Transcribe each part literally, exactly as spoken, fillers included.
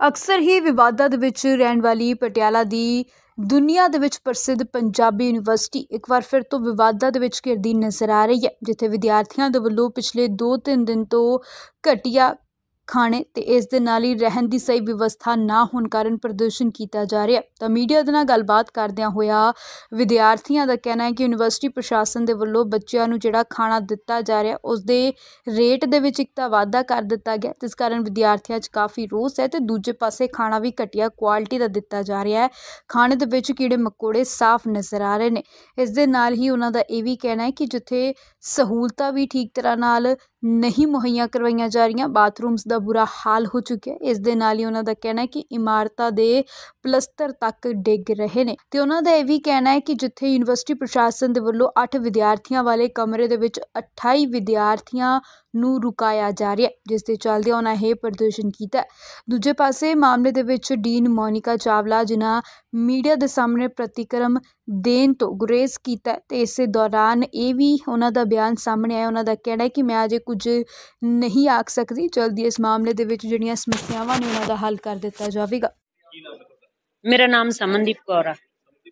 ਅਕਸਰ ਹੀ ਵਿਵਾਦਾਂ ਦੇ ਵਿੱਚ ਰਹਿਣ ਵਾਲੀ ਪਟਿਆਲਾ ਦੀ ਦੁਨੀਆ ਦੇ ਵਿੱਚ ਪ੍ਰਸਿੱਧ ਪੰਜਾਬੀ ਯੂਨੀਵਰਸਿਟੀ ਇੱਕ ਵਾਰ ਫਿਰ ਤੋਂ ਵਿਵਾਦਾਂ ਦੇ ਵਿੱਚ ਘਿਰਦੀ ਨਜ਼ਰ ਆ ਰਹੀ ਹੈ, ਜਿੱਥੇ ਵਿਦਿਆਰਥੀਆਂ ਦੇ ਵੱਲੋਂ ਪਿਛਲੇ ਦੋ ਤਿੰਨ ਦਿਨ ਤੋਂ ਘਟੀਆ ਖਾਣੇ ਤੇ ਇਸ ਦੇ ਨਾਲ ਹੀ ਰਹਿਣ ਦੀ ਸਹੀ ਵਿਵਸਥਾ ਨਾ ਹੋਣ ਕਾਰਨ ਪ੍ਰਦਰਸ਼ਨ ਕੀਤਾ ਜਾ ਰਿਹਾ। ਤਾਂ ਮੀਡੀਆ ਦੇ ਨਾਲ ਗੱਲਬਾਤ ਕਰਦਿਆਂ ਹੋਇਆ ਵਿਦਿਆਰਥੀਆਂ ਦਾ ਕਹਿਣਾ ਹੈ ਕਿ ਯੂਨੀਵਰਸਿਟੀ ਪ੍ਰਸ਼ਾਸਨ ਦੇ ਵੱਲੋਂ ਬੱਚਿਆਂ ਨੂੰ ਜਿਹੜਾ ਖਾਣਾ ਦਿੱਤਾ ਜਾ ਰਿਹਾ ਉਸ ਦੇ ਰੇਟ ਦੇ ਵਿੱਚ ਇੱਕ ਤਾਂ ਵਾਧਾ ਕਰ ਦਿੱਤਾ ਗਿਆ, ਜਿਸ ਕਾਰਨ ਵਿਦਿਆਰਥੀਆਂ 'ਚ ਕਾਫੀ ਰੋਸ ਹੈ ਤੇ ਦੂਜੇ ਪਾਸੇ ਖਾਣਾ ਵੀ ਘਟੀਆ ਕੁਆਲਿਟੀ ਦਾ ਦਿੱਤਾ ਜਾ ਰਿਹਾ ਹੈ। ਖਾਣੇ ਦੇ ਵਿੱਚ ਕੀੜੇ ਮਕੌੜੇ ਸਾਫ਼ ਨਜ਼ਰ ਆ ਰਹੇ ਨੇ। ਇਸ ਦੇ ਨਾਲ ਹੀ ਉਹਨਾਂ ਦਾ ਇਹ ਵੀ ਕਹਿਣਾ ਹੈ ਕਿ ਜਿੱਥੇ ਸਹੂਲਤਾਂ ਵੀ ਠੀਕ ਤਰ੍ਹਾਂ ਨਾਲ ਨਹੀਂ ਮੁਹੱਈਆ ਕਰਵਾਈਆਂ ਜਾ ਰਹੀਆਂ, ਬਾਥਰੂਮਸ ਦਾ ਬੁਰਾ ਹਾਲ ਹੋ ਚੁੱਕਿਆ। ਇਸ ਦੇ ਨਾਲ ਹੀ ਉਹਨਾਂ ਦਾ ਕਹਿਣਾ ਹੈ ਕਿ ਇਮਾਰਤਾਂ ਦੇ ਪਲਸਤਰ ਤੱਕ ਡਿੱਗ ਰਹੇ ਨੇ ਤੇ ਉਹਨਾਂ ਦਾ ਇਹ ਵੀ ਕਹਿਣਾ ਹੈ ਕਿ ਜਿੱਥੇ ਯੂਨੀਵਰਸਿਟੀ ਪ੍ਰਸ਼ਾਸਨ ਦੇ ਵੱਲੋਂ ਅੱਠ ਵਿਦਿਆਰਥੀਆਂ ਵਾਲੇ ਕਮਰੇ ਦੇ ਵਿੱਚ ਅਠਾਈ ਵਿਦਿਆਰਥੀਆਂ ਨੂੰ ਰੁਕਾਇਆ ਜਾ ਰਿਹਾ, ਜਿਸ ਦੇ ਚੱਲਦੇ ਉਹਨਾਂ ਇਹ ਪ੍ਰਦਰਸ਼ਨ ਕੀਤਾ। ਦੂਜੇ ਪਾਸੇ ਮਾਮਲੇ ਦੇ ਵਿੱਚ ਡੀਨ ਮੋਨਿਕਾ ਚਾਵਲਾ, ਜਿਨ੍ਹਾਂ ਮੀਡੀਆ ਦੇ ਸਾਹਮਣੇ ਪ੍ਰਤੀਕਰਮ ਦੇਣ ਤੋਂ ਗੁਰੇਜ਼ ਕੀਤਾ ਤੇ ਇਸੇ ਦੌਰਾਨ ਇਹ ਵੀ ਉਹਨਾਂ ਦਾ ਬਿਆਨ ਸਾਹਮਣੇ ਆਇਆ। ਉਹਨਾਂ ਦਾ ਕਹਿਣਾ ਹੈ ਕਿ ਮੈਂ ਅਜੇ ਕੁਝ ਨਹੀਂ ਆਖ ਸਕਦੀ, ਜਲਦੀ ਇਸ ਮਾਮਲੇ ਦੇ ਵਿੱਚ ਜਿਹੜੀਆਂ ਸਮੱਸਿਆਵਾਂ ਨੇ ਉਹਨਾਂ ਦਾ ਹੱਲ ਕਰ ਦਿੱਤਾ ਜਾਵੇਗਾ। ਮੇਰਾ ਨਾਮ ਸਮਨਦੀਪ ਕੌਰ ਆ।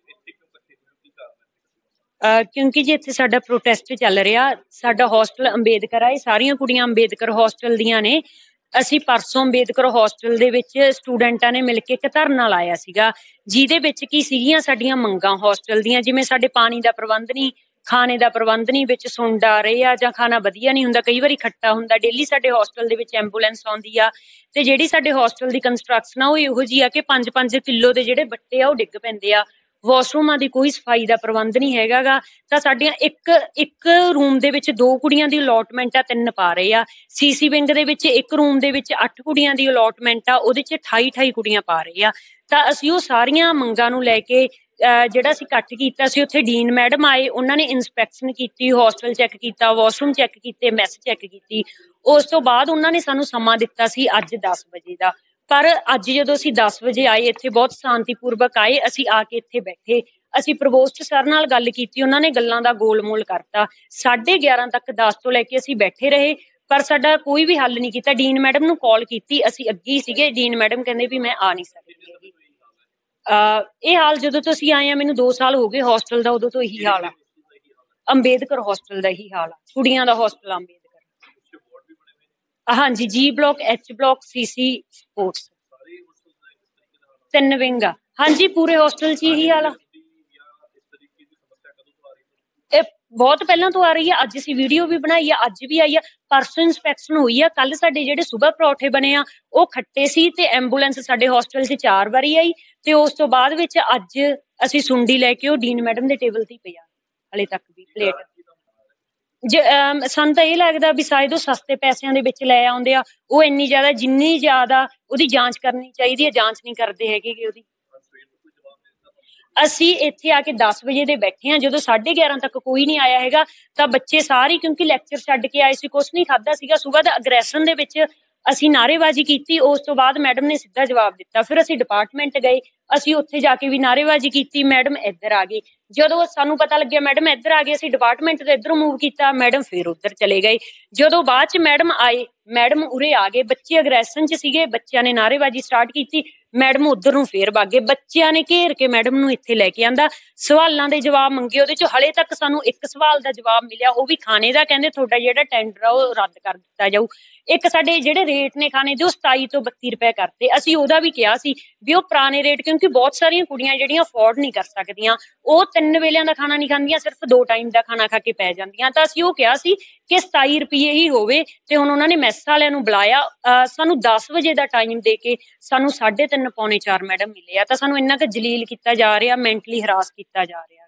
ਅਹ ਕਿਉਂਕਿ ਜੇ ਇੱਥੇ ਸਾਡਾ ਪ੍ਰੋਟੈਸਟ ਚੱਲ ਰਿਹਾ, ਸਾਡਾ ਹੋਸਟਲ ਅੰਬੇਦਕਰ ਆ, ਇਹ ਸਾਰੀਆਂ ਕੁੜੀਆਂ ਅੰਬੇਦਕਰ ਹੋਸਟਲ ਦੀਆਂ ਨੇ। ਅਸੀਂ ਪਰਸੋਂ ਅੰਬੇਦਕਰ ਹੋਸਟਲ ਦੇ ਵਿੱਚ ਸਟੂਡੈਂਟਾਂ ਨੇ ਮਿਲ ਕੇ ਇੱਕ ਧਰਨਾ ਲਾਇਆ ਸੀਗਾ, ਜਿਹਦੇ ਵਿੱਚ ਕੀ ਸੀਗੀਆਂ ਸਾਡੀਆਂ ਮੰਗਾਂ ਹੋਸਟਲ ਦੀਆਂ, ਜਿਵੇਂ ਸਾਡੇ ਪਾਣੀ ਦਾ ਪ੍ਰਬੰਧ ਨਹੀਂ, ਖਾਣੇ ਦਾ ਪ੍ਰਬੰਧ ਨਹੀਂ, ਵਿੱਚ ਸੁੰਡ ਆ ਰਹੇ ਆ ਜਾਂ ਖਾਣਾ ਵਧੀਆ ਨਹੀਂ ਹੁੰਦਾ, ਕਈ ਵਾਰੀ ਖੱਟਾ ਹੁੰਦਾ। ਡੇਲੀ ਸਾਡੇ ਹੋਸਟਲ ਦੇ ਵਿੱਚ ਐਂਬੂਲੈਂਸ ਆਉਂਦੀ ਆ ਤੇ ਜਿਹੜੀ ਸਾਡੇ ਹੋਸਟਲ ਦੀ ਕੰਸਟਰਕਸ਼ਨ ਆ ਉਹ ਇਹੋ ਜਿਹੀ ਆ ਕਿ ਪੰਜ ਪੰਜ ਕਿਲੋ ਦੇ ਜਿਹੜੇ ਬੱਟੇ ਆ ਉਹ ਡਿੱਗ ਪੈਂਦੇ ਆ। ਵਾਸ਼ਰੂਮਾਂ ਦੀ ਕੋਈ ਸਫਾਈ ਦਾ ਪ੍ਰਬੰਧ ਨਹੀਂ ਹੈਗਾ ਗਾ। ਤਾਂ ਸਾਡੀਆਂ ਇੱਕ ਇੱਕ ਰੂਮ ਦੇ ਵਿੱਚ ਦੋ ਕੁੜੀਆਂ ਦੀ ਅਲੋਟਮੈਂਟ ਆ, ਤਿੰਨ ਪਾ ਰਹੇ ਆ। ਸੀਸੀ ਵਿੰਗ ਦੇ ਵਿੱਚ ਇੱਕ ਰੂਮ ਦੇ ਵਿੱਚ ਅੱਠ ਕੁੜੀਆਂ ਦੀ ਅਲੋਟਮੈਂਟ ਆ, ਉਹਦੇ 'ਚ ਅਠਾਈ ਅਠਾਈ ਕੁੜੀਆਂ ਪਾ ਰਹੇ ਆ। ਤਾਂ ਅਸੀਂ ਉਹ ਸਾਰੀਆਂ ਮੰਗਾਂ ਨੂੰ ਲੈ ਕੇ ਜਿਹੜਾ ਅਸੀਂ ਇਕੱਠ ਕੀਤਾ ਸੀ, ਉੱਥੇ ਡੀਨ ਮੈਡਮ ਆਏ, ਉਹਨਾਂ ਨੇ ਇਨਸਪੈਕਸ਼ਨ ਕੀਤੀ, ਹੋਸਟਲ ਚੈੱਕ ਕੀਤਾ, ਵਾਸ਼ਰੂਮ ਚੈੱਕ ਕੀਤੇ, ਮੈਸ ਚੈੱਕ ਕੀਤੀ। ਉਸ ਤੋਂ ਬਾਅਦ ਉਹਨਾਂ ਨੇ ਸਾਨੂੰ ਸਮਾਂ ਦਿੱਤਾ ਸੀ ਅੱਜ ਦਸ ਵਜੇ ਦਾ। ਪਰ ਅੱਜ ਜਦੋਂ ਅਸੀਂ ਦਸ ਵਜੇ ਆਏ, ਇੱਥੇ ਬਹੁਤ ਸ਼ਾਂਤੀਪੂਰਵਕ ਆਏ, ਅਸੀਂ ਆ ਕੇ ਇੱਥੇ ਬੈਠੇ, ਅਸੀਂ ਪ੍ਰਵੋਸਟ ਸਰ ਨਾਲ ਗੱਲ ਕੀਤੀ, ਉਹਨਾਂ ਨੇ ਗੱਲਾਂ ਦਾ ਗੋਲਮੋਲ ਕਰਤਾ। ਸਾਢੇ ਗਿਆਰਾਂ ਤੱਕ ਦਸ ਤੋਂ ਲੈ ਕੇ ਅਸੀਂ ਬੈਠੇ ਰਹੇ, ਪਰ ਸਾਡਾ ਕੋਈ ਵੀ ਹੱਲ ਨਹੀਂ ਕੀਤਾ। ਡੀਨ ਮੈਡਮ ਨੂੰ ਕਾਲ ਕੀਤੀ, ਅਸੀਂ ਅੱਗੇ ਹੀ ਸੀਗੇ, ਡੀਨ ਮੈਡਮ ਕਹਿੰਦੇ ਵੀ ਮੈਂ ਆ ਨਹੀਂ ਸਕਦੀ ਹੈਗੀ। ਅਹ ਇਹ ਹਾਲ ਜਦੋਂ ਤੋਂ ਅਸੀਂ ਆਏ ਆ, ਮੈਨੂੰ ਦੋ ਸਾਲ ਹੋ ਗਏ ਹੋਸਟਲ ਦਾ, ਉਦੋਂ ਤੋਂ ਇਹੀ ਹਾਲ ਆ। ਅੰਬੇਦਕਰ ਹੋਸਟਲ ਦਾ ਇਹੀ ਹਾਲ ਆ, ਕੁੜੀਆਂ ਦਾ ਹੋਸਟਲ ਆ ਅੰਬੇਦਕਰ। ਹਾਂਜੀ, G block, H block, CC sports, ਤਿੰਨ ਵਿੰਗ ਆ। ਹਾਂਜੀ, ਪੂਰੇ ਹੋਸਟਲ 'ਚ ਇਹੀ ਹਾਲ ਆ। ਇਹ ਬਹੁਤ ਪਹਿਲਾਂ ਤੋਂ ਆ ਰਹੀ ਆ। ਅੱਜ ਅਸੀਂ ਵੀਡੀਓ ਵੀ ਬਣਾਈ ਆ, ਅੱਜ ਵੀ ਆਈ ਆ, ਪਰਸੋਂ ਇਨਸਪੈਕਸ਼ਨ ਹੋਈ ਆ। ਕੱਲ ਸਾਡੇ ਜਿਹੜੇ ਸੁਬਹ ਪਰੌਠੇ ਬਣੇ ਆ ਉਹ ਖੱਟੇ ਸੀ ਤੇ ਐਂਬੂਲੈਂਸ ਸਾਡੇ ਹੋਸਟਲ 'ਚ ਚਾਰ ਵਾਰੀ ਆਈ ਤੇ ਉਸ ਤੋਂ ਬਾਅਦ ਵਿੱਚ ਅੱਜ ਅਸੀਂ ਸੁੰਡੀ ਲੈ ਕੇ ਉਹ ਡੀਨ ਮੈਡਮ ਦੇ ਟੇਬਲ ਤੇ ਪਿਆ, ਹਲੇ ਤੱਕ ਵੀ ਪਲੇਟ। ਜੇ ਸਾਨੂੰ ਤਾਂ ਇਹ ਲੱਗਦਾ ਵੀ ਸ਼ਾਇਦ ਉਹ ਸਸਤੇ ਪੈਸਿਆਂ ਦੇ ਵਿੱਚ ਲੈ ਆਉਂਦੇ ਆ। ਉਹ ਇੰਨੀ ਜ਼ਿਆਦਾ, ਜਿੰਨੀ ਜ਼ਿਆਦਾ ਉਹਦੀ ਜਾਂਚ ਕਰਨੀ ਚਾਹੀਦੀ ਹੈ, ਜਾਂਚ ਨਹੀਂ ਕਰਦੇ ਹੈਗੇ ਉਹਦੀ। ਅਸੀਂ ਇੱਥੇ ਆ ਕੇ ਦਸ ਵਜੇ ਦੇ ਬੈਠੇ ਹਾਂ, ਜਦੋਂ ਸਾਢੇ ਗਿਆਰਾਂ ਤੱਕ ਕੋਈ ਨਹੀਂ ਆਇਆ ਹੈਗਾ। ਤਾਂ ਬੱਚੇ ਸਾਰੇ, ਕਿਉਂਕਿ ਲੈਕਚਰ ਛੱਡ ਕੇ ਆਏ ਸੀ, ਕੁਛ ਨਹੀਂ ਖਾਧਾ ਸੀਗਾ ਸੁਬਹ ਦਾ, ਅਗਰੈਸ਼ਨ ਦੇ ਵਿੱਚ ਅਸੀਂ ਨਾਅਰੇਬਾਜ਼ੀ ਕੀਤੀ। ਉਸ ਤੋਂ ਬਾਅਦ ਮੈਡਮ ਨੇ ਸਿੱਧਾ ਜਵਾਬ ਦਿੱਤਾ। ਫਿਰ ਅਸੀਂ ਡਿਪਾਰਟਮੈਂਟ ਗਏ, ਅਸੀਂ ਉੱਥੇ ਜਾ ਕੇ ਵੀ ਨਾਅਰੇਬਾਜ਼ੀ ਕੀਤੀ, ਮੈਡਮ ਇੱਧਰ ਆ ਗਏ। ਜਦੋਂ ਸਾਨੂੰ ਪਤਾ ਲੱਗਿਆ ਮੈਡਮ ਇੱਧਰ ਆ ਗਏ, ਅਸੀਂ ਡਿਪਾਰਟਮੈਂਟ ਦੇ ਇੱਧਰੋਂ ਮੂਵ ਕੀਤਾ, ਮੈਡਮ ਫਿਰ ਉੱਧਰ ਚਲੇ ਗਏ। ਜਦੋਂ ਬਾਅਦ 'ਚ ਮੈਡਮ ਆਏ, ਮੈਡਮ ਉਰੇ ਆ ਗਏ, ਬੱਚੇ ਅਗਰੈਸ਼ਨ 'ਚ ਸੀਗੇ, ਬੱਚਿਆਂ ਨੇ ਨਾਅਰੇਬਾਜ਼ੀ ਸਟਾਰਟ ਕੀਤੀ, ਮੈਡਮ ਉੱਧਰ ਨੂੰ ਫੇਰ ਵਗ ਗਏ। ਬੱਚਿਆਂ ਨੇ ਘੇਰ ਕੇ ਮੈਡਮ ਨੂੰ ਇੱਥੇ ਲੈ ਕੇ ਆਂਦਾ, ਸਵਾਲਾਂ ਦੇ ਜਵਾਬ ਮੰਗੇ। ਉਹਦੇ 'ਚ ਹਲੇ ਤੱਕ ਸਾਨੂੰ ਇੱਕ ਸਵਾਲ ਦਾ ਜਵਾਬ ਮਿਲਿਆ, ਉਹ ਵੀ ਖਾਣੇ ਦਾ। ਕਹਿੰਦੇ ਤੁਹਾਡਾ ਜਿਹੜਾ ਟੈਂਡਰ ਆ ਉਹ ਰੱਦ ਕਰ ਦਿੱਤਾ ਜਾਊ। ਇੱਕ ਸਾਡੇ ਜਿਹੜੇ ਰੇਟ ਨੇ ਖਾਣੇ ਦੇ, ਉਹ ਸਤਾਈ ਤੋਂ ਬੱਤੀ ਰੁਪਏ ਕਰਤੇ। ਅਸੀਂ ਉਹਦਾ ਵੀ ਕਿਹਾ ਸੀ ਵੀ ਉਹ ਪੁਰਾਣੇ ਰੇਟ, ਕਿਉਂਕਿ ਬਹੁਤ ਸਾਰੀਆਂ ਕੁੜੀਆਂ ਜਿਹੜੀਆਂ ਅਫੋਰਡ ਨਹੀਂ ਕਰ ਸਕਦੀਆਂ, ਉਹ ਤਿੰਨ ਵੇਲਿਆਂ ਦਾ ਖਾਣਾ ਨਹੀਂ ਖਾਂਦੀਆਂ, ਸਿਰਫ ਦੋ ਟਾਈਮ ਦਾ ਖਾਣਾ ਖਾ ਕੇ ਪੈ ਜਾਂਦੀਆਂ। ਤਾਂ ਅਸੀਂ ਉਹ ਕਿਹਾ ਸੀ ਕਿ ਸਤਾਈ ਰੁਪਏ ਹੀ ਹੋਵੇ। ਤੇ ਹੁਣ ਉਹਨਾਂ ਨੇ ਮੈਸ ਵਾਲਿਆਂ ਨੂੰ ਬੁਲਾਇਆ, ਅਹ ਸਾਨੂੰ ਦਸ ਵਜੇ ਦਾ ਟਾਈਮ ਦੇ ਕੇ ਸਾਨੂੰ ਸਾਢੇ ਤਿੰਨ ਪੌਣੇ ਚਾਰ ਮੈਡਮ ਮਿਲੇ ਆ। ਤਾਂ ਸਾਨੂੰ ਇੰਨਾ ਕੁ ਜਲੀਲ ਕੀਤਾ ਜਾ ਰਿਹਾ, ਮੈਂਟਲੀ ਹਰਾਸ ਕੀਤਾ ਜਾ ਰਿਹਾ।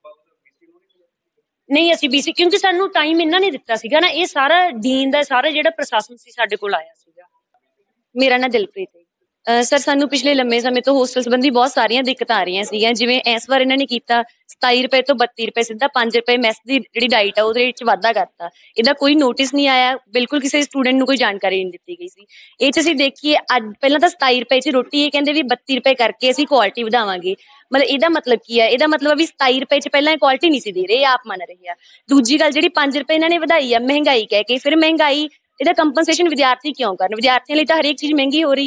ਨਹੀਂ, ਅਸੀਂ ਬੀਸੀ, ਕਿਉਂਕਿ ਸਾਨੂੰ ਟਾਈਮ ਇਹਨਾਂ ਨੇ ਦਿੱਤਾ ਸੀਗਾ ਨਾ। ਇਹ ਸਾਰਾ ਡੀਨ ਦਾ ਸਾਰਾ ਜਿਹੜਾ ਪ੍ਰਸ਼ਾਸਨ ਸੀ ਸਾਡੇ ਕੋਲ ਆਇਆ ਸੀਗਾ। ਮੇਰਾ ਨਾਂ ਦਿਲਪ੍ਰੀਤ ਹੈ। ਅਹ ਸਰ, ਸਾਨੂੰ ਪਿਛਲੇ ਲੰਮੇ ਸਮੇਂ ਤੋਂ ਹੋਸਟਲ ਸੰਬੰਧੀ ਬਹੁਤ ਸਾਰੀਆਂ ਦਿੱਕਤਾਂ ਆ ਰਹੀਆਂ ਸੀਗੀਆਂ। ਜਿਵੇਂ ਇਸ ਵਾਰ ਇਹਨਾਂ ਨੇ ਕੀਤਾ ਸਤਾਈ ਰੁਪਏ ਤੋਂ ਬੱਤੀ ਰੁਪਏ, ਸਿੱਧਾ ਪੰਜ ਰੁਪਏ ਮੈਸ ਦੀ ਜਿਹੜੀ ਡਾਈਟ ਆ ਉਹਦੇ ਵਿੱਚ ਵਾਧਾ ਕਰਤਾ। ਇਹਦਾ ਕੋਈ ਨੋਟਿਸ ਨਹੀਂ ਆਇਆ, ਬਿਲਕੁਲ ਕਿਸੇ ਸਟੂਡੈਂਟ ਨੂੰ ਕੋਈ ਜਾਣਕਾਰੀ ਨਹੀਂ ਦਿੱਤੀ ਗਈ ਸੀ। ਇਹ 'ਚ ਅਸੀਂ ਦੇਖੀਏ, ਅੱਜ ਪਹਿਲਾਂ ਤਾਂ ਸਤਾਈ ਰੁਪਏ 'ਚ ਰੋਟੀ, ਇਹ ਕਹਿੰਦੇ ਵੀ ਬੱਤੀ ਰੁਪਏ ਕਰਕੇ ਅਸੀਂ ਕੁਆਲਿਟੀ ਵਧਾਵਾਂਗੇ। ਮਤਲਬ ਇਹਦਾ ਮਤਲਬ ਕੀ ਹੈ? ਇਹਦਾ ਮਤਲਬ ਵੀ ਸਤਾਈ ਰੁਪਏ 'ਚ ਪਹਿਲਾਂ ਇਹ ਕੁਆਲਿਟੀ ਨਹੀਂ ਸੀ ਦੇ ਰਹੇ, ਆਪ ਮੰਨ ਰਹੇ ਆ। ਦੂਜੀ ਗੱਲ, ਜਿਹੜੀ ਪੰਜ ਰੁਪਏ ਇਹਨਾਂ ਨੇ ਵਧਾਈ ਆ ਮਹਿੰਗਾਈ ਕਹਿ ਕੇ, ਫਿਰ ਮਹਿੰਗਾਈ ਇਹਦਾ ਕੰਪਨਸੇਸ਼ਨ ਵਿਦਿਆਰਥੀ ਕਿਉਂ ਕਰਨ? ਵਿਦਿਆਰਥੀਆਂ ਲਈ ਤਾਂ ਹਰੇਕ ਚੀਜ਼ ਮਹਿੰਗੀ ਹੋ ਰਹੀ ਆ।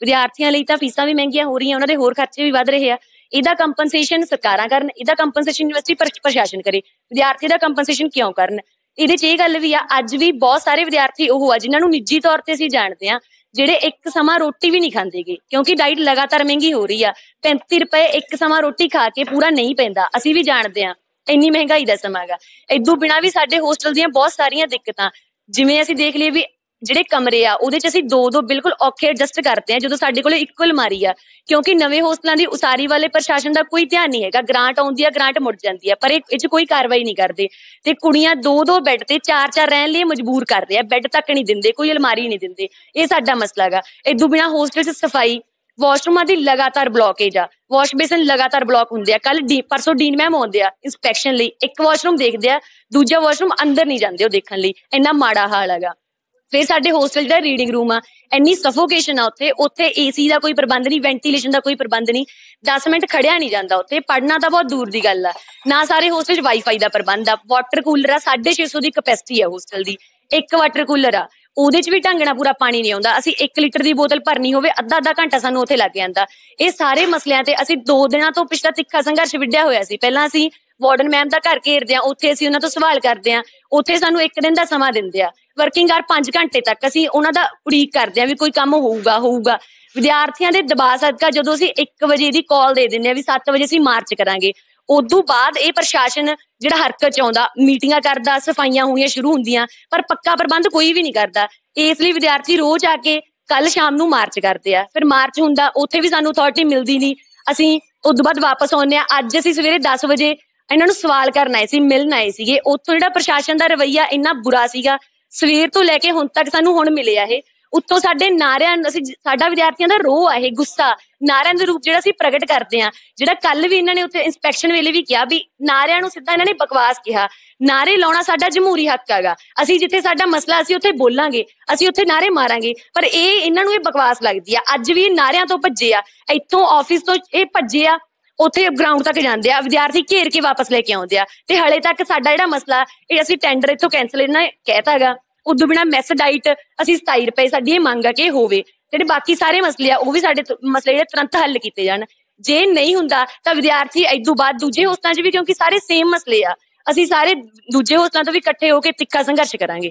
ਵਿਦਿਆਰਥੀਆਂ ਲਈ ਤਾਂ ਫੀਸਾਂ ਵੀ ਮਹਿੰਗੀਆਂ ਹੋ ਰਹੀਆਂ, ਉਹਨਾਂ ਦੇ ਹੋਰ ਖਰਚੇ ਵੀ ਵੱਧ ਰਹੇ ਆ। ਇਹਦਾ ਕੰਪਨਸੇਸ਼ਨ ਸਰਕਾਰਾਂ ਕਰਨ, ਇਹਦਾ ਕੰਪਨਸੇਸ਼ਨ ਯੂਨੀਵਰਸਿਟੀ ਪ੍ਰਸ਼ਾਸਨ ਕਰੇ, ਵਿਦਿਆਰਥੀ ਦਾ ਕੰਪਨਸੇਸ਼ਨ ਕਿਉਂ ਕਰਨ। ਇਹਦੇ 'ਚ ਇਹ ਗੱਲ ਵੀ ਆ, ਅੱਜ ਵੀ ਬਹੁਤ ਸਾਰੇ ਵਿਦਿਆਰਥੀ ਉਹ ਆ ਜਿਨ੍ਹਾਂ ਨੂੰ ਨਿੱਜੀ ਤੌਰ ਤੇ ਅਸੀਂ ਜਾਣਦੇ ਹਾਂ, ਜਿਹੜੇ ਇੱਕ ਸਮਾਂ ਰੋਟੀ ਵੀ ਨਹੀਂ ਖਾਂਦੇਗੇ, ਕਿਉਂਕਿ ਡਾਈਟ ਲਗਾਤਾਰ ਮਹਿੰਗੀ ਹੋ ਰਹੀ ਆ। ਪੈਂਤੀ ਰੁਪਏ ਇੱਕ ਸਮਾਂ ਰੋਟੀ ਖਾ ਕੇ ਪੂਰਾ ਨਹੀਂ ਪੈਂਦਾ, ਅਸੀਂ ਵੀ ਜਾਣਦੇ ਹਾਂ, ਇੰਨੀ ਮਹਿੰਗਾਈ ਦਾ ਸਮਾਂ ਗਾ। ਇਦੋਂ ਬਿਨਾਂ ਵੀ ਸਾਡੇ ਹੋਸਟਲ ਦੀਆਂ ਬਹੁਤ ਸਾਰੀਆਂ ਦਿੱਕਤਾਂ, ਜਿਵੇਂ ਅਸੀਂ ਦੇਖ ਲਈਏ ਵੀ ਜਿਹੜੇ ਕਮਰੇ ਆ ਉਹਦੇ 'ਚ ਅਸੀਂ ਦੋ ਦੋ ਬਿਲਕੁਲ ਔਖੇ ਐਡਜਸਟ ਕਰਦੇ ਹਾਂ, ਜਦੋਂ ਸਾਡੇ ਕੋਲ ਇੱਕੋ ਅਲਮਾਰੀ ਆ, ਕਿਉਂਕਿ ਨਵੇਂ ਹੋਸਟਲਾਂ ਦੀ ਉਸਾਰੀ ਵਾਲੇ ਪ੍ਰਸ਼ਾਸਨ ਦਾ ਕੋਈ ਧਿਆਨ ਨਹੀਂ ਹੈਗਾ। ਗ੍ਰਾਂਟ ਆਉਂਦੀ ਆ, ਗ੍ਰਾਂਟ ਮੁੜ ਜਾਂਦੀ ਆ, ਪਰ ਇਹ 'ਚ ਕੋਈ ਕਾਰਵਾਈ ਨਹੀਂ ਕਰਦੇ। ਤੇ ਕੁੜੀਆਂ ਦੋ ਦੋ ਬੈੱਡ ਤੇ ਚਾਰ ਚਾਰ ਰਹਿਣ ਲਈ ਮਜਬੂਰ ਕਰਦੇ ਆ, ਬੈੱਡ ਤੱਕ ਨਹੀਂ ਦਿੰਦੇ, ਕੋਈ ਅਲਮਾਰੀ ਨਹੀਂ ਦਿੰਦੇ। ਇਹ ਸਾਡਾ ਮਸਲਾ ਗਾ। ਇਦੋਂ ਬਿਨਾਂ ਹੋਸਟਲ 'ਚ ਸਫਾਈ, ਵਾਸ਼ਰੂਮਾਂ ਦੀ ਲਗਾਤਾਰ ਬਲੌਕੇਜ ਆ, ਵਾਸ਼ ਬੇਸਨ ਲਗਾਤਾਰ ਬਲੌਕ ਹੁੰਦੇ ਆ। ਕੱਲ ਡੀ ਪਰਸੋਂ ਡੀਨ ਮੈਮ ਆਉਂਦੇ ਆ ਇੰਸਪੈਕਸ਼ਨ ਲਈ, ਇੱਕ ਵਾਸ਼ਰੂਮ ਦੇਖਦੇ ਆ, ਦੂਜਾ ਵਾਸ਼ਰੂਮ ਅੰਦਰ ਨਹੀਂ ਜਾਂਦੇ ਉਹ ਦੇਖਣ ਲਈ, ਇੰਨਾ ਮਾੜਾ ਹਾਲ ਹੈਗਾ। ਫਿਰ ਸਾਡੇ ਹੋਸਟਲ ਜਿਹੜਾ ਰੀਡਿੰਗ ਰੂਮ ਆ, ਇੰਨੀ ਸਫੋਕੇਸ਼ਨ ਆ ਉੱਥੇ, ਉੱਥੇ ਏਸੀ ਦਾ ਕੋਈ ਪ੍ਰਬੰਧ ਨਹੀਂ, ਵੈਂਟੀਲੇਸ਼ਨ ਦਾ ਕੋਈ ਪ੍ਰਬੰਧ ਨਹੀਂ, ਦਸ ਮਿੰਟ ਖੜਿਆ ਨਹੀਂ ਜਾਂਦਾ ਉੱਥੇ। ਪੜ੍ਹਨਾ ਤਾਂ ਬਹੁਤ ਦੂਰ ਦੀ ਗੱਲ ਆ। ਨਾ ਸਾਰੇ ਹੋਸਟਲ 'ਚ ਵਾਈਫਾਈ ਦਾ ਪ੍ਰਬੰਧ ਆ, ਵਾਟਰ ਕੂਲਰ ਆ, ਸਾਢੇ ਛੇ ਸੌ ਦੀ ਕਪੈਸਿਟੀ ਆ ਹੋਸਟਲ ਦੀ, ਇੱਕ ਵਾਟਰ ਕੂਲਰ ਆ, ਉਹਦੇ 'ਚ ਵੀ ਢੰਗ ਨਾਲ ਪੂਰਾ ਪਾਣੀ ਨਹੀਂ ਆਉਂਦਾ। ਅਸੀਂ ਇੱਕ ਲੀਟਰ ਦੀ ਬੋਤਲ ਭਰਨੀ ਹੋਵੇ, ਅੱਧਾ ਅੱਧਾ ਘੰਟਾ ਸਾਨੂੰ ਉੱਥੇ ਲੱਗ ਜਾਂਦਾ। ਇਹ ਸਾਰੇ ਮਸਲਿਆਂ ਤੇ ਅਸੀਂ ਦੋ ਦਿਨਾਂ ਤੋਂ ਪਿਛਲਾ ਤਿੱਖਾ ਸੰਘਰਸ਼ ਵਿੱਢਿਆ ਹੋਇਆ ਸੀ। ਪਹਿਲਾਂ ਅਸੀਂ ਵਾਰਡਨ ਮੈਮ ਦਾ ਘਰ ਘੇਰਦੇ ਹਾਂ, ਉੱਥੇ ਅਸੀਂ ਉਹਨਾਂ ਤੋਂ ਸਵਾਲ ਕਰਦੇ ਹਾਂ, ਉੱਥੇ ਸਾਨੂੰ ਇੱਕ ਦਿਨ ਦਾ ਸਮਾਂ ਦਿੰਦੇ ਆ, ਵਰਕਿੰਗ ਆਰ ਪੰਜ ਘੰਟੇ ਤੱਕ ਅਸੀਂ ਉਹਨਾਂ ਦਾ ਉਡੀਕ ਕਰਦੇ ਹਾਂ ਵੀ ਕੋਈ ਕੰਮ ਹੋਊਗਾ ਹੋਊਗਾ ਵਿਦਿਆਰਥੀਆਂ ਦੇ ਦਬਾਅ ਸਦਕਾ ਜਦੋਂ ਅਸੀਂ ਇੱਕ ਵਜੇ ਦੀ ਕਾਲ ਦੇ ਦਿੰਦੇ ਹਾਂ ਵੀ ਸੱਤ ਵਜੇ ਅਸੀਂ ਮਾਰਚ ਕਰਾਂਗੇ, ਉਦੋਂ ਬਾਅਦ ਇਹ ਪ੍ਰਸ਼ਾਸਨ ਜਿਹੜਾ ਹਰਕਤ 'ਚ ਆਉਂਦਾ, ਮੀਟਿੰਗਾਂ ਕਰਦਾ, ਸਫਾਈਆਂ ਹੋਣੀਆਂ ਸ਼ੁਰੂ ਹੁੰਦੀਆਂ, ਪਰ ਪੱਕਾ ਪ੍ਰਬੰਧ ਕੋਈ ਵੀ ਨਹੀਂ ਕਰਦਾ। ਇਸ ਲਈ ਵਿਦਿਆਰਥੀ ਰੋਜ਼ ਆ ਕੇ ਕੱਲ ਸ਼ਾਮ ਨੂੰ ਮਾਰਚ ਕਰਦੇ ਆ, ਫਿਰ ਮਾਰਚ ਹੁੰਦਾ, ਉੱਥੇ ਵੀ ਸਾਨੂੰ ਅਥਾਰਟੀ ਮਿਲਦੀ ਨਹੀਂ, ਅਸੀਂ ਉਦੋਂ ਬਾਅਦ ਵਾਪਸ ਆਉਂਦੇ ਹਾਂ। ਅੱਜ ਅਸੀਂ ਸਵੇਰੇ ਦਸ ਵਜੇ ਇਹਨਾਂ ਨੂੰ ਸਵਾਲ ਕਰਨ ਆਏ ਸੀ, ਮਿਲਣ ਆਏ ਸੀਗੇ, ਉੱਥੋਂ ਜਿਹੜਾ ਪ੍ਰਸ਼ਾਸਨ ਦਾ ਰਵੱਈਆ ਇੰਨਾ ਬੁਰਾ ਸੀਗਾ, ਸਵੇਰ ਤੋਂ ਲੈ ਕੇ ਹੁਣ ਤੱਕ ਸਾਨੂੰ ਹੁਣ ਮਿਲਿਆ ਇਹ। ਉੱਤੋਂ ਸਾਡੇ ਨਾਰਿਆਂ, ਅਸੀਂ ਸਾਡਾ ਵਿਦਿਆਰਥੀਆਂ ਦਾ ਰੋਹ ਆ ਇਹ, ਗੁੱਸਾ, ਨਾਰਿਆਂ ਦੇ ਰੂਪ ਜਿਹੜਾ ਅਸੀਂ ਪ੍ਰਗਟ ਕਰਦੇ ਹਾਂ, ਜਿਹੜਾ ਕੱਲ ਵੀ ਇਹਨਾਂ ਨੇ ਉੱਥੇ ਇੰਸਪੈਕਸ਼ਨ ਵੇਲੇ ਵੀ ਕਿਹਾ ਵੀ ਨਾਰਿਆਂ ਨੂੰ ਸਿੱਧਾ ਇਹਨਾਂ ਨੇ ਬਕਵਾਸ ਕਿਹਾ। ਨਾਰੇ ਲਾਉਣਾ ਸਾਡਾ ਜਮਹੂਰੀ ਹੱਕ ਹੈਗਾ, ਅਸੀਂ ਜਿੱਥੇ ਸਾਡਾ ਮਸਲਾ ਅਸੀਂ ਉੱਥੇ ਬੋਲਾਂਗੇ, ਅਸੀਂ ਉੱਥੇ ਨਾਰੇ ਮਾਰਾਂਗੇ, ਪਰ ਇਹ ਇਹਨਾਂ ਨੂੰ ਇਹ ਬਕਵਾਸ ਲੱਗਦੀ ਆ। ਅੱਜ ਵੀ ਨਾਰਿਆਂ ਤੋਂ ਭੱਜੇ ਆ, ਇੱਥੋਂ ਆਫਿਸ ਤੋਂ ਇਹ ਭੱਜੇ ਆ, ਉੱਥੇ ਗਰਾਊਂਡ ਤੱਕ ਜਾਂਦੇ ਆ, ਵਿਦਿਆਰਥੀ ਘੇਰ ਕੇ ਵਾਪਸ ਲੈ ਕੇ ਆਉਂਦੇ ਆ, ਤੇ ਹਲੇ ਤੱਕ ਸਾਡਾ ਜਿਹੜਾ ਮਸਲਾ ਇਹ ਅਸੀਂ ਟੈਂਡਰ ਇੱਥੋਂ ਕੈਂਸਲ ਇਹਨਾਂ ਨੇ ਕਹਿਤਾ ਹੈਗਾ। ਉਦੋਂ ਬਿਨਾਂ ਮੈਸ ਡਾਈਟ ਅਸੀਂ ਸਤਾਈ ਰੁਪਏ ਸਾਡੀ ਇਹ ਮੰਗ ਆ ਕਿ ਹੋਵੇ। ਜਿਹੜੇ ਬਾਕੀ ਸਾਰੇ ਮਸਲੇ ਆ ਉਹ ਵੀ ਸਾਡੇ ਮਸਲੇ ਜਿਹੜੇ ਤੁਰੰਤ ਹੱਲ ਕੀਤੇ ਜਾਣ। ਜੇ ਨਹੀਂ ਹੁੰਦਾ ਤਾਂ ਵਿਦਿਆਰਥੀ ਇਦੋਂ ਬਾਅਦ ਦੂਜੇ ਹੋਸਟਲਾਂ 'ਚ ਵੀ, ਕਿਉਂਕਿ ਸਾਰੇ ਸੇਮ ਮਸਲੇ ਆ, ਅਸੀਂ ਸਾਰੇ ਦੂਜੇ ਹੋਸਟਲਾਂ ਤੋਂ ਵੀ ਇਕੱਠੇ ਹੋ ਕੇ ਤਿੱਖਾ ਸੰਘਰਸ਼ ਕਰਾਂਗੇ।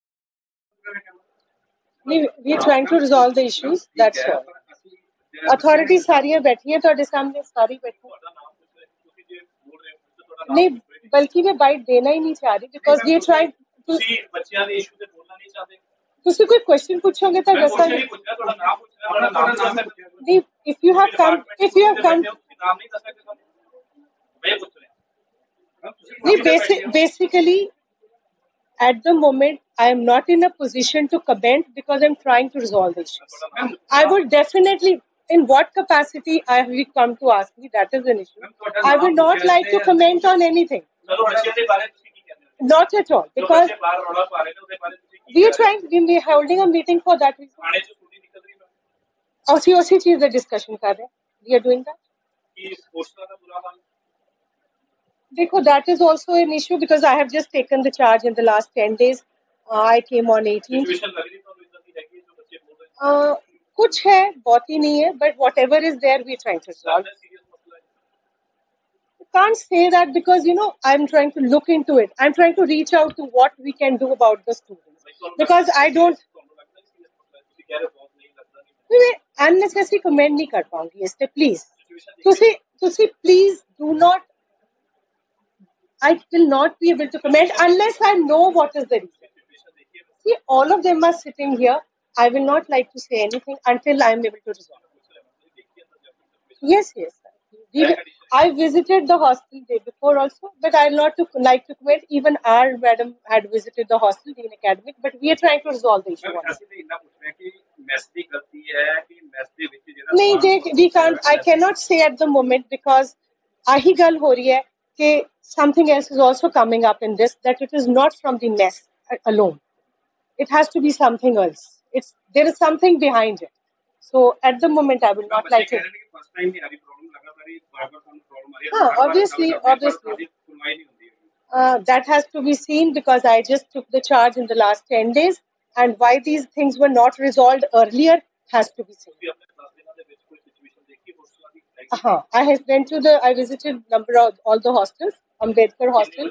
We are trying to resolve the issues, that's all. Authorities ਸਾਰੀਆਂ ਬੈਠੀਆਂ ਤੁਹਾਡੇ ਸਾਹਮਣੇ, ਸਾਰੀ ਬੈਠੀ ਨਹੀਂ, ਬਲਕਿ ਮੈਂ ਬਾਈਟ ਦੇਣਾ ਹੀ ਨਹੀਂ ਚਾਹ ਰਹੀ, because we are trying to. ਤੁਸੀਂ ਬੱਚਿਆਂ ਦੇ ਇਸ਼ੂ ਤੇ ਬੋਲਣਾ ਨਹੀਂ ਚਾਹਦੇ, ਤੁਸੀਂ ਕੋਈ ਕੁਐਸਚਨ ਪੁੱਛੋਗੇ ਤਾਂ ਦੱਸਾਂਗੇ। ਨਹੀਂ, if you have come, if you have come, नहीं, basically at the moment I am not in a position to comment because I'm trying to resolve the issues. I would definitely, in what capacity I have you come to ask me, that is an issue. I would not like to comment on anything. Not at all, because we are trying, we are holding a meeting for that reason. उसी उसी चीज का discussion कर रहे हैं, we are doing that. देखो, that is also an issue because I have just taken the charge in the last ten days. Uh, I came on eighteenth. Uh, कुछ है, बहुत ही नहीं है, but whatever is there, we are trying to resolve. I can't say that because, you know, I'm trying to look into it. I'm trying to reach out to what we can do about the students because I don't. मैं unnecessary comment नहीं कर पाऊंगी इस पे, please. तुसी तुसी please do not. I will not be able to comment unless I know what is the reason. See, all of them are sitting here. I will not like to say anything until I am able to resolve. Yes, yes. We, I visited the hostel day before also, but I will not to, like to comment. Even our madam had visited the hostel, Dean Academic, but we are trying to resolve the issue. No, they, we can't. I cannot say at the moment because ahi gal ho rahi hai कि something else is also coming up in this, that it is not from the mess alone. It has to be something else. It's there is something behind it. So at the moment, I will not like to. हाँ, obviously, obviously, uh, that has to be seen because I just took the charge in the last ten days, and why these things were not resolved earlier has to be seen. हाँ, I have went to the, I visited number of all the hostels, Ambedkar hostel.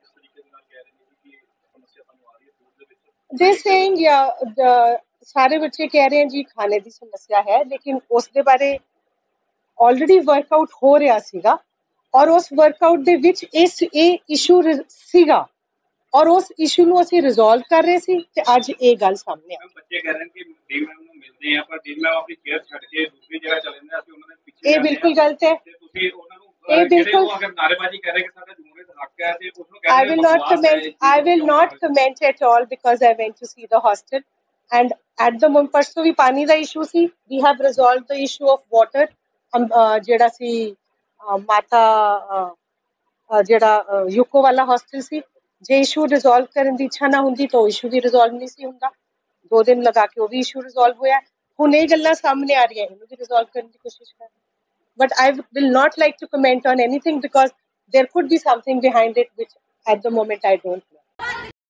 They saying yeah, the सारे बच्चे कह रहे हैं जी खाने ਦੀ समस्या है, लेकिन ਉਸ ਦੇ ਬਾਰੇ ਆਲਰੇਡੀ ਵਰਕਆਊਟ ਹੋ ਰਿਹਾ ਸੀਗਾ ਔਰ ਉਸ ਵਰਕਆਊਟ ਦੇ ਵਿੱਚ ਇਸ ਇਹ ਇਸ਼ੂ ਸੀਗਾ ਔਰ ਉਸ ਇਸ਼ੂ ਨੂੰ ਅਸੀਂ ਰਿਜ਼ੋਲਵ ਕਰ ਰਹੇ ਸੀ ਤੇ ਅੱਜ ਇਹ ਗੱਲ ਸਾਹਮਣੇ ਆ। ਬੱਚੇ ਕਹਿ ਰਹੇ ਨੇ ਕਿ ਡੀ ਮੈਮ ਨੂੰ ਮਿਲਦੇ ਆ ਪਰ ਡੀ ਮੈਮ ਆਪਣੀ ਕੇਅਰ ਛੱਡ ਕੇ ਦੂਸਰੀ ਜਗ੍ਹਾ ਚਲੇ ਜਾਂਦੇ ਅਸੀਂ ਉਹਨਾਂ ਦੇ ਪਿੱਛੇ ਇਹ ਬਿਲਕੁਲ ਗਲਤ ਹੈ। ਤੇ ਤੁਸੀਂ ਉਹਨਾਂ ਨੂੰ ਇਹ ਬਿਲਕੁਲ ਅਗਰ ਨਾਰੇਬਾਜ਼ੀ ਕਰ ਰਹੇ ਕਿ ਸਾਡਾ ਜਮਹੂਰੀਅਤ ਹੱਕ ਹੈ ਤੇ ਉਸ ਨੂੰ I will not comment. I will not comment at all because I went to see the hostel and at the moment परसों भी पानी ਦਾ ਇਸ਼ੂ ਸੀ। We have resolved the issue of water. ਜਿਹੜਾ ਸੀ ਮਾਤਾ ਜਿਹੜਾ ਯੂਕੋ ਵਾਲਾ ਹੌਸਟਲ ਸੀ ਜੇ ਇਸ਼ੂ ਰਿਜ਼ੋਲਵ ਕਰਨ ਦੀ ਇੱਛਾ ਨਾ ਹੁੰਦੀ ਤਾਂ ਉਹ ਇਸ਼ੂ ਵੀ ਰਿਜ਼ੋਲਵ ਨਹੀਂ ਸੀ ਹੁੰਦਾ। ਦੋ ਦਿਨ ਲਗਾ ਕੇ ਉਹ ਵੀ ਇਸ਼ੂ ਰਿਜ਼ੋਲਵ ਹੋਇਆ। ਹੁਣ ਇਹ ਗੱਲਾਂ ਸਾਹਮਣੇ ਆ ਰਹੀਆਂ ਇਹਨੂੰ ਵੀ ਰਿਜ਼ੋਲਵ ਕਰਨ ਦੀ ਕੋਸ਼ਿਸ਼ ਕਰ but I will not like to comment on anything because there could be something behind it which at the moment I don't know.